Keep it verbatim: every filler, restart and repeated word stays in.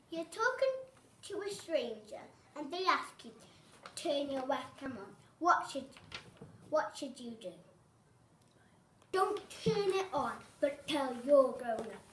You're talking to a stranger and they ask you to turn your webcam on. What should, what should you do? Don't turn it on, but tell your grown-up